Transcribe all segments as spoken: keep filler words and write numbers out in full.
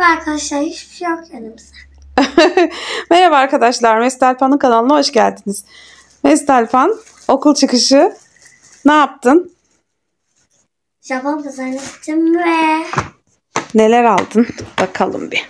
Merhaba arkadaşlar, hiçbir şey yok yanımızda. Merhaba arkadaşlar, Mesut Alpan'ın kanalına hoş geldiniz. Mesut Alpan, okul çıkışı ne yaptın? Japon pazarına gittim ve... Neler aldın? Bakalım bir.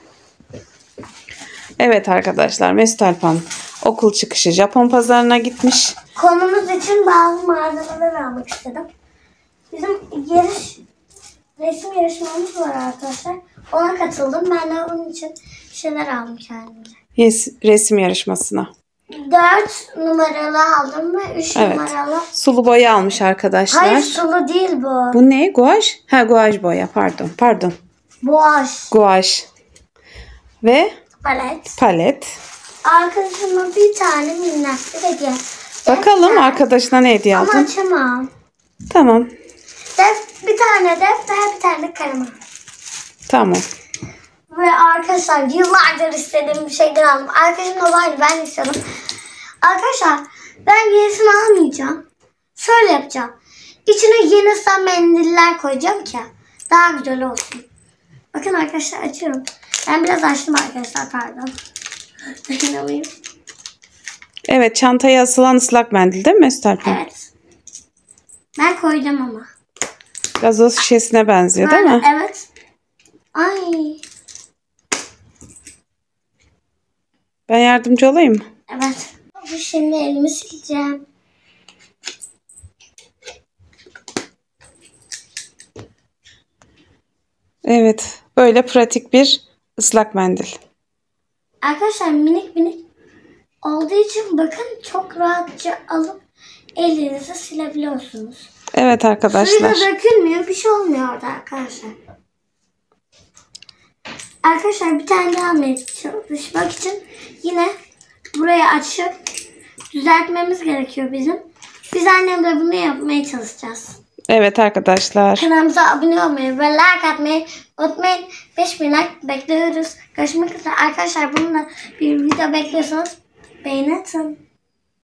Evet arkadaşlar, Mesut Alpan okul çıkışı Japon pazarına gitmiş. Konumuz için bazı malzemeler almak istedim. Bizim yarış, resim yarışmamız var arkadaşlar. Ona katıldım. Ben de onun için şeyler aldım kendime. Yes, resim yarışmasına. dört numaralı aldım ve üç Evet. numaralı. Sulu boya almış arkadaşlar. Hayır, sulu değil bu. Bu ne? Guaj? Ha, guaj boya. Pardon. Pardon. Boğaç. Guaj. Ve Palet. palet. Arkadaşıma bir tane minnak bir hediye. Bakalım Defter. arkadaşına ne hediye Ama aldın? açamam. Tamam. Def, bir tane defter, bir tane de kalem aldım. Tamam. Ve arkadaşlar yıllardır istediğim bir şeyden aldım. Arkadaşım da vardı, ben istiyordum. Arkadaşlar ben yenisini almayacağım. Şöyle yapacağım. İçine yeni ıslak mendiller koyacağım ki daha güzel olsun. Bakın arkadaşlar, açıyorum. Ben biraz açtım arkadaşlar, pardon. Dayanamıyorum. Evet, çantaya asılan ıslak mendil değil mi Mesut Alpan? Evet. Ben koydum ama. Gazoz şişesine benziyor değil mi? Evet. Ay. Ben yardımcı olayım mı? Evet. Şimdi elimi sileceğim. Evet. Böyle pratik bir ıslak mendil. Arkadaşlar minik minik olduğu için bakın çok rahatça alıp elinizi silebiliyorsunuz. Evet arkadaşlar. Suyu da dökülmüyor, bir şey olmuyor orada arkadaşlar. Arkadaşlar bir tane daha almaya çalışmak için yine burayı açıp düzeltmemiz gerekiyor bizim. Biz annemle bunu yapmaya çalışacağız. Evet arkadaşlar. Kanalımıza abone olmayı ve like atmayı unutmayın. beş bin like bekliyoruz. Görüşmek üzere arkadaşlar. Bununla bir video bekliyorsanız beğeni atın.